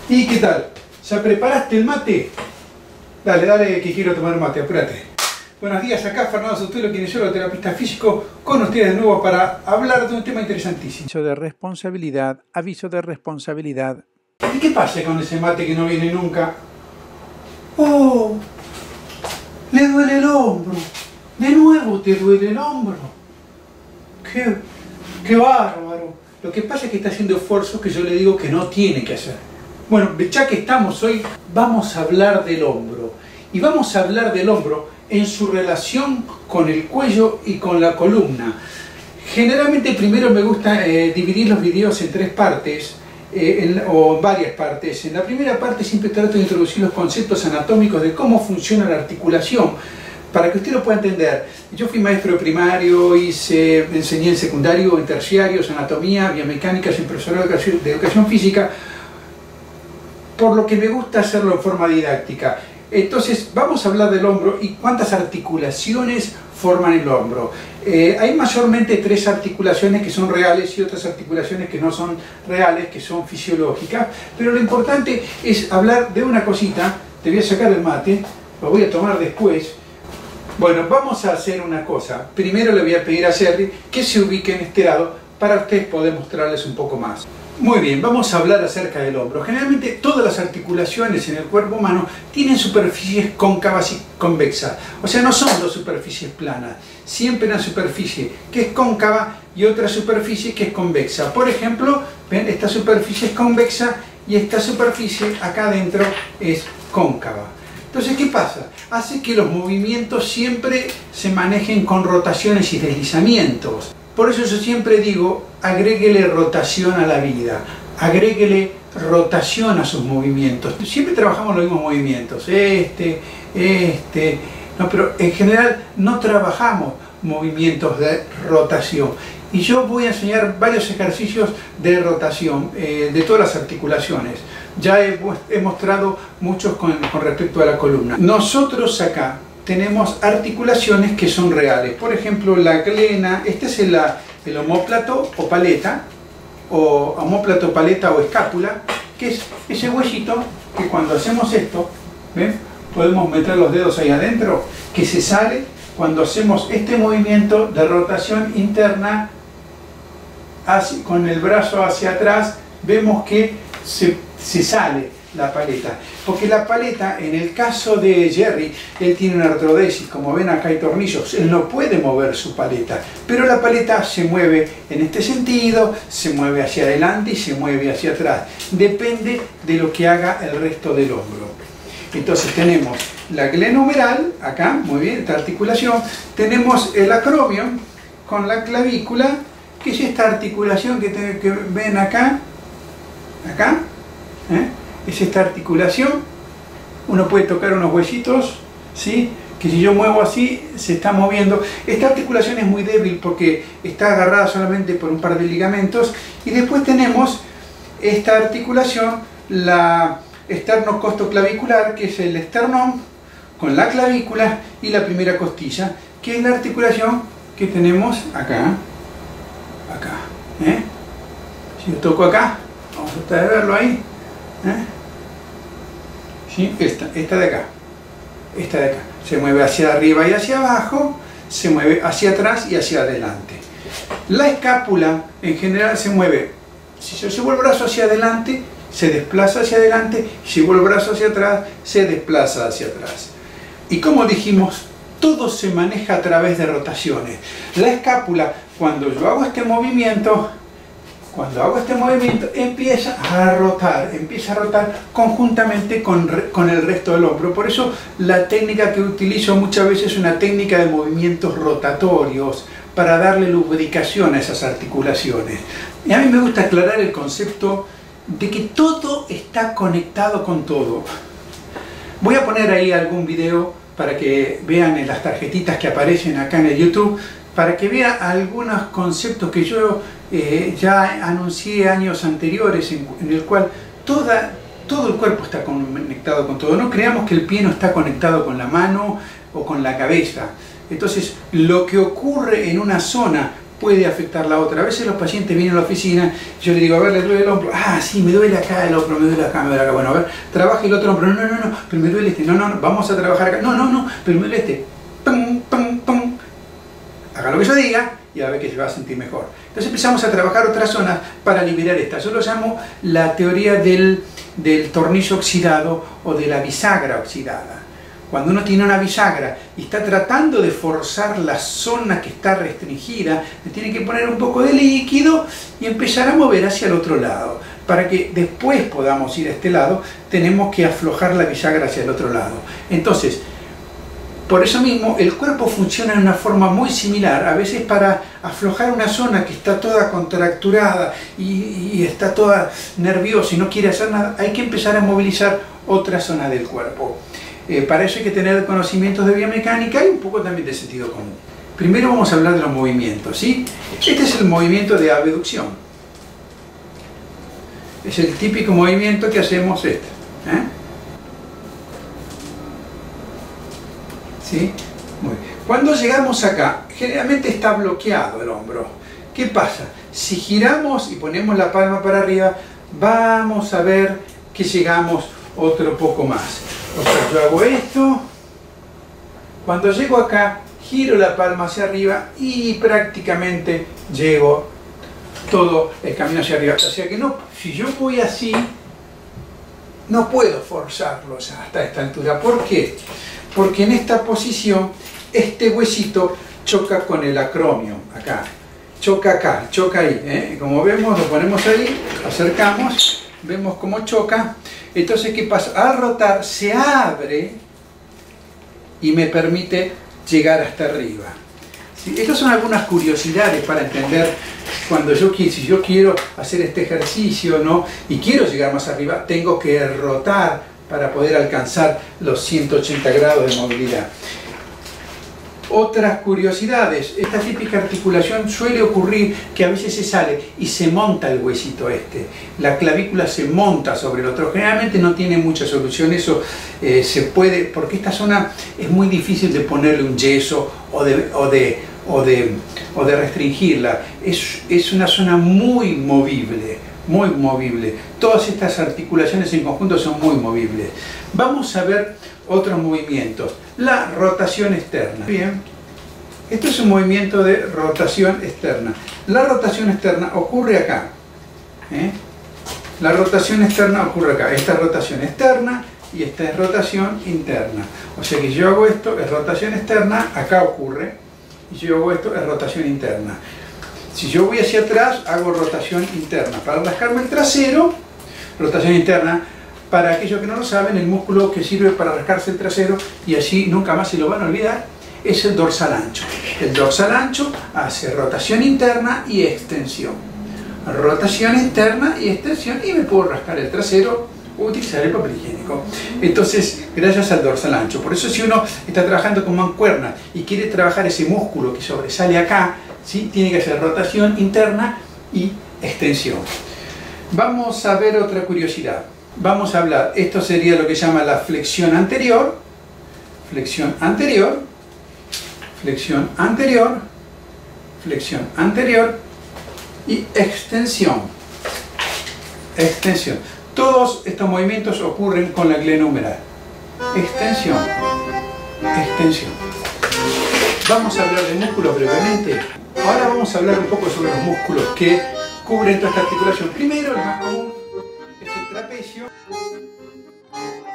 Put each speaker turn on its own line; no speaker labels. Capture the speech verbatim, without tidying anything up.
¿Y qué tal? ¿Ya preparaste el mate? Dale, dale que quiero tomar mate, apúrate. Buenos días, acá Fernando Sotelo, kinesiólogo, terapista físico, con ustedes de nuevo para hablar de un tema interesantísimo.
Aviso de responsabilidad, aviso de responsabilidad.
¿Y qué pasa con ese mate que no viene nunca? ¡Oh! Le duele el hombro. De nuevo te duele el hombro. ¡Qué, qué bárbaro! Lo que pasa es que está haciendo esfuerzos que yo le digo que no tiene que hacer. Bueno, ya que estamos hoy, vamos a hablar del hombro. Y vamos a hablar del hombro en su relación con el cuello y con la columna. Generalmente primero me gusta eh, dividir los videos en tres partes, eh, en, o en varias partes. En la primera parte siempre trato de introducir los conceptos anatómicos de cómo funciona la articulación, para que usted lo pueda entender. Yo fui maestro primario, hice, enseñé en secundario, en terciarios, anatomía, biomecánica, soy profesor de educación, de educación física, por lo que me gusta hacerlo en forma didáctica. Entonces vamos a hablar del hombro y cuántas articulaciones forman el hombro. Eh, hay mayormente tres articulaciones que son reales y otras articulaciones que no son reales, que son fisiológicas, pero lo importante es hablar de una cosita. Te voy a sacar el mate, lo voy a tomar después. Bueno, vamos a hacer una cosa. Primero le voy a pedir a Jerry que se ubique en este lado para ustedes poder mostrarles un poco más. Muy bien, vamos a hablar acerca del hombro. Generalmente todas las articulaciones en el cuerpo humano tienen superficies cóncavas y convexas. O sea, no son dos superficies planas. Siempre una superficie que es cóncava y otra superficie que es convexa. Por ejemplo, ven, esta superficie es convexa y esta superficie acá adentro es cóncava. Entonces, ¿qué pasa? Hace que los movimientos siempre se manejen con rotaciones y deslizamientos. Por eso yo siempre digo, agréguele rotación a la vida, agréguele rotación a sus movimientos. Siempre trabajamos los mismos movimientos, este, este, no, pero en general no trabajamos movimientos de rotación. Y yo voy a enseñar varios ejercicios de rotación eh, de todas las articulaciones. Ya he, he mostrado muchos con, con respecto a la columna. Nosotros acá tenemos articulaciones que son reales. Por ejemplo, la glena, este es el, el omóplato o paleta, o omóplato, paleta o escápula, que es ese huesito que cuando hacemos esto, ¿ven? Podemos meter los dedos ahí adentro, que se sale cuando hacemos este movimiento de rotación interna hacia, con el brazo hacia atrás, vemos que se, se sale la paleta, porque la paleta, en el caso de Jerry, él tiene una artrodesis, como ven acá hay tornillos, él no puede mover su paleta, pero la paleta se mueve en este sentido, se mueve hacia adelante y se mueve hacia atrás, depende de lo que haga el resto del hombro. Entonces tenemos la glenohumeral, acá, muy bien, esta articulación, tenemos el acromion con la clavícula, que es esta articulación que, te, que ven acá, acá, ¿eh? Es esta articulación. Uno puede tocar unos huesitos, ¿sí? Que si yo muevo así, se está moviendo. Esta articulación es muy débil porque está agarrada solamente por un par de ligamentos. Y después tenemos esta articulación, la esternocostoclavicular, que es el esternón con la clavícula y la primera costilla, que es la articulación que tenemos acá, acá, ¿eh? Si yo toco acá, vamos a tratar de verlo ahí, ¿eh? ¿Sí? Esta, esta de acá, esta de acá, se mueve hacia arriba y hacia abajo, se mueve hacia atrás y hacia adelante. La escápula en general se mueve, si yo llevo el brazo hacia adelante, se desplaza hacia adelante, si llevo el brazo hacia atrás, se desplaza hacia atrás. Y como dijimos, todo se maneja a través de rotaciones. La escápula, cuando yo hago este movimiento, Cuando hago este movimiento, empieza a rotar, empieza a rotar conjuntamente con, con el resto del hombro. Por eso la técnica que utilizo muchas veces es una técnica de movimientos rotatorios, para darle lubricación a esas articulaciones. Y a mí me gusta aclarar el concepto de que todo está conectado con todo. Voy a poner ahí algún video para que vean en las tarjetitas que aparecen acá en el YouTube, para que vean algunos conceptos que yo eh, ya anuncié años anteriores, en, en el cual toda, todo el cuerpo está conectado con todo. No creamos que el pie no está conectado con la mano o con la cabeza. Entonces, lo que ocurre en una zona puede afectar la otra. A veces los pacientes vienen a la oficina, yo le digo, a ver, ¿le duele el hombro? Ah, sí, me duele acá el hombro, me duele acá, me duele acá. Bueno, a ver, trabaje el otro hombro. No, no, no, no, pero me duele este. No, no, no, vamos a trabajar acá. No, no, no, pero me duele este. Pum, pum, pum. Haga lo que yo diga y a ver que se va a sentir mejor. Entonces empezamos a trabajar otras zonas para liberar esta. Yo lo llamo la teoría del, del tornillo oxidado o de la bisagra oxidada. Cuando uno tiene una bisagra y está tratando de forzar la zona que está restringida, le tiene que poner un poco de líquido y empezar a mover hacia el otro lado. Para que después podamos ir a este lado, tenemos que aflojar la bisagra hacia el otro lado. Entonces, por eso mismo, el cuerpo funciona de una forma muy similar. A veces para aflojar una zona que está toda contracturada y, y está toda nerviosa y no quiere hacer nada, hay que empezar a movilizar otra zona del cuerpo. Eh, para eso hay que tener conocimientos de biomecánica y un poco también de sentido común. Primero vamos a hablar de los movimientos, ¿sí? Este es el movimiento de abducción. Es el típico movimiento que hacemos este. ¿eh? ¿Sí? Muy bien. Cuando llegamos acá, generalmente está bloqueado el hombro. ¿Qué pasa? Si giramos y ponemos la palma para arriba, vamos a ver que llegamos otro poco más. O sea, yo hago esto, cuando llego acá, giro la palma hacia arriba y prácticamente llego todo el camino hacia arriba. O sea que no, si yo voy así, no puedo forzarlo hasta esta altura. ¿Por qué? Porque en esta posición, este huesito choca con el acromio, acá. Choca acá, choca ahí. ¿eh? Como vemos, lo ponemos ahí, acercamos, vemos cómo choca. Entonces, ¿qué pasa? Al rotar se abre y me permite llegar hasta arriba. ¿Sí? Estas son algunas curiosidades para entender cuando yo, si yo quiero hacer este ejercicio, ¿no? Y quiero llegar más arriba, tengo que rotar para poder alcanzar los ciento ochenta grados de movilidad. Otras curiosidades, esta típica articulación suele ocurrir que a veces se sale y se monta el huesito este, la clavícula se monta sobre el otro, generalmente no tiene mucha solución, eso eh, se puede, porque esta zona es muy difícil de ponerle un yeso o de, o de, o de, o de restringirla, es, es una zona muy movible, muy movible, todas estas articulaciones en conjunto son muy movibles. Vamos a ver otros movimientos. La rotación externa. Bien, esto es un movimiento de rotación externa. La rotación externa ocurre acá. ¿eh? La rotación externa ocurre acá. Esta es rotación externa y esta es rotación interna. O sea que yo hago esto, es rotación externa, acá ocurre. Y si yo hago esto, es rotación interna. Si yo voy hacia atrás, hago rotación interna. Para rascarme el trasero, rotación interna. Para aquellos que no lo saben, el músculo que sirve para rascarse el trasero, y así nunca más se lo van a olvidar, es el dorsal ancho. El dorsal ancho hace rotación interna y extensión. Rotación interna y extensión, y me puedo rascar el trasero o utilizar el papel higiénico. Entonces, gracias al dorsal ancho. Por eso si uno está trabajando con mancuerna y quiere trabajar ese músculo que sobresale acá, ¿sí? Tiene que hacer rotación interna y extensión. Vamos a ver otra curiosidad. Vamos a hablar, esto sería lo que se llama la flexión anterior, flexión anterior, flexión anterior, flexión anterior y extensión, extensión. Todos estos movimientos ocurren con la glena humeral. Extensión, extensión. Vamos a hablar de músculos brevemente. Ahora vamos a hablar un poco sobre los músculos que cubren toda esta articulación. Primero, el más común es el trapecio.